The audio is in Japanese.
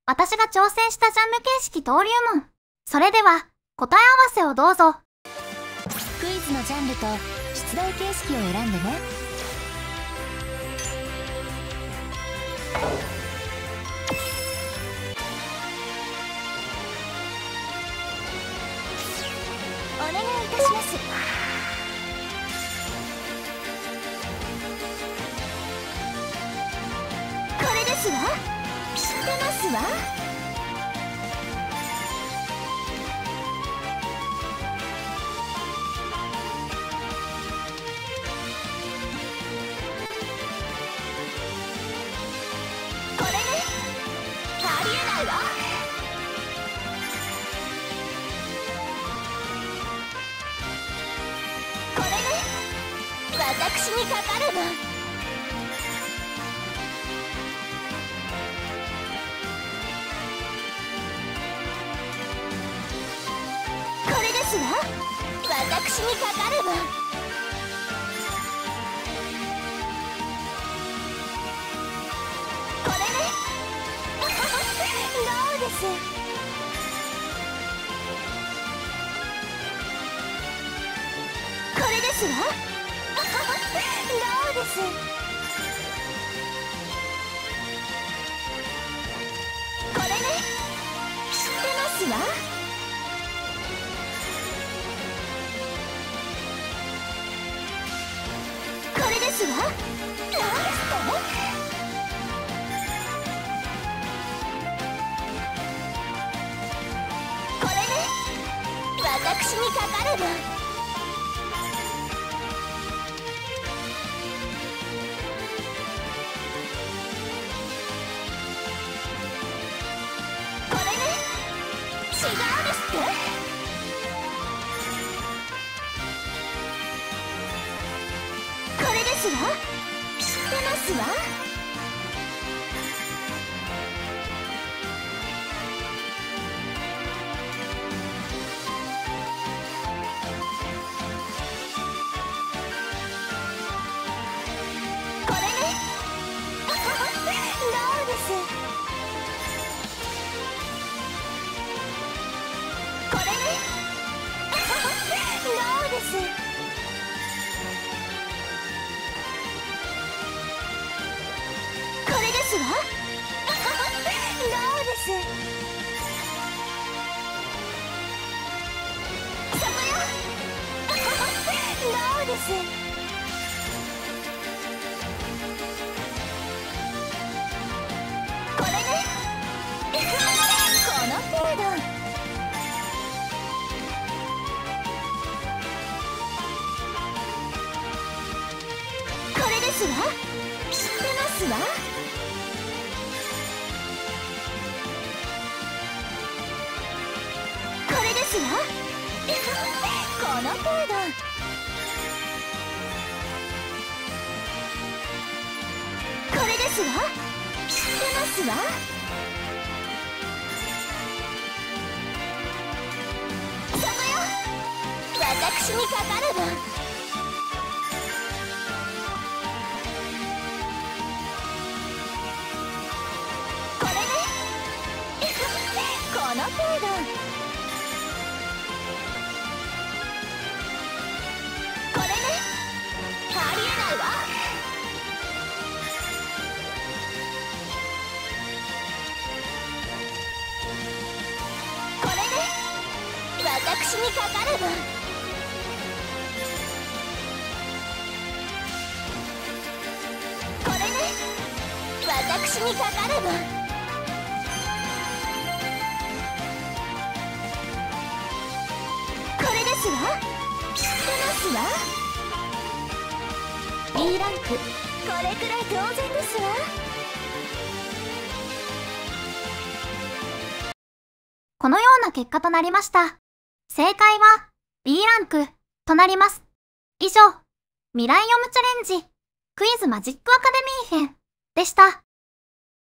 私が挑戦したジャンル形式登竜門。それでは、答え合わせをどうぞ。 クイズのジャンルと出題形式を選んでね。お願いいたします。これですわ。知ってますわ。これね。ありえないわ。これね。私にかかるの。これですわ。私にかかるの。これね。ノーです。これですわ。ノーです。これね。知ってますわ。これですわ。なんですって？これね。私にかかるの。これね。違うんですって？これですわ。知ってますわ。これね。ノーです。これね。ノーです。これですわ。ノーです。そこよ。ノーです。これね。この程度。これですわ。知ってますわ。これですわ。この程度。これですわ。知ってますわ。そこよ。私にかかるの。これね。この程度。これね。ありえないわ。これね。私にかかるの。これね。私にかかるの。これですわ。知ってますわ。B ランク。これくらい当然ですわ。 このような結果となりました。正解は B ランクとなります。以上、未来読むチャレンジクイズマジックアカデミー編でした。